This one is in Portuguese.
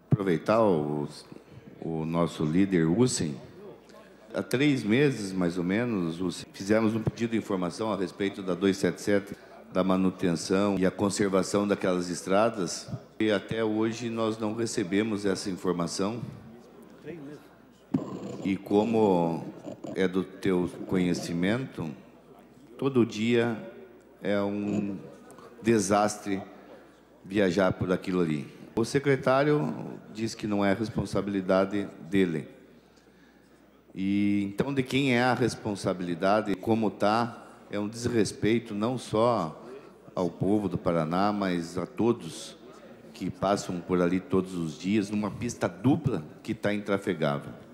Aproveitar o nosso líder, Hussen. Há 3 meses, mais ou menos, fizemos um pedido de informação a respeito da 277, da manutenção e a conservação daquelas estradas, e até hoje nós não recebemos essa informação. E como é do teu conhecimento, todo dia é um desastre viajar por aquilo ali. O secretário diz que não é responsabilidade dele. E então, de quem é a responsabilidade? Como está? É um desrespeito não só ao povo do Paraná, mas a todos que passam por ali todos os dias, numa pista dupla que está intrafegável.